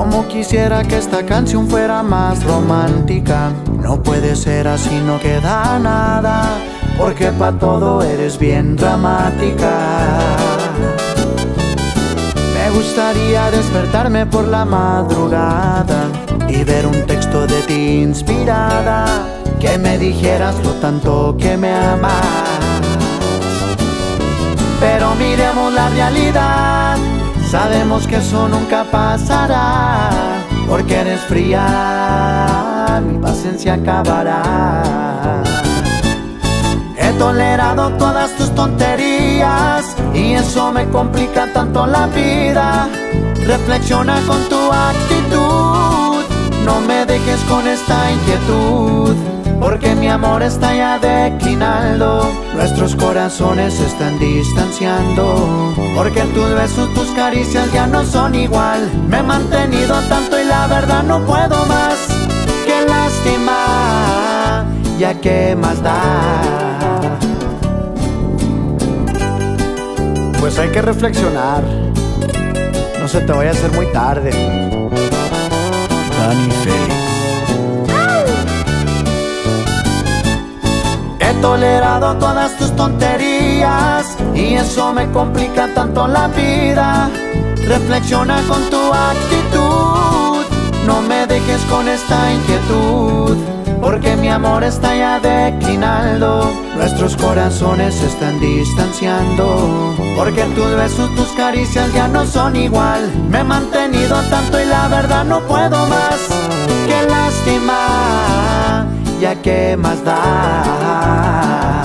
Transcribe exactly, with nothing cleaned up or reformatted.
Como quisiera que esta canción fuera más romántica. No puede ser así, no queda nada, porque pa' todo eres bien dramática. Me gustaría despertarme por la madrugada y ver un texto de ti inspirada, que me dijeras lo tanto que me amas. Pero miremos la realidad, sabemos que eso nunca pasará, porque eres fría, mi paciencia acabará. He tolerado todas tus tonterías y eso me complica tanto la vida. Reflexiona con tu actitud, no me dejes con esta inquietud, porque mi amor está ya declinando, nuestros corazones se están distanciando, porque tus besos, tus caricias ya no son igual. Me he mantenido tanto y la verdad no puedo más. Qué lástima, ya que más da. Pues hay que reflexionar, no se te vaya a hacer muy tarde. Dani Félix. He tolerado todas tus tonterías y eso me complica tanto la vida. Reflexiona con tu actitud, no me dejes con esta inquietud, porque mi amor está ya declinando, nuestros corazones se están distanciando, porque tus besos, tus caricias ya no son igual. Me he mantenido tanto y la verdad no puedo más. Qué lástima, ya que más da.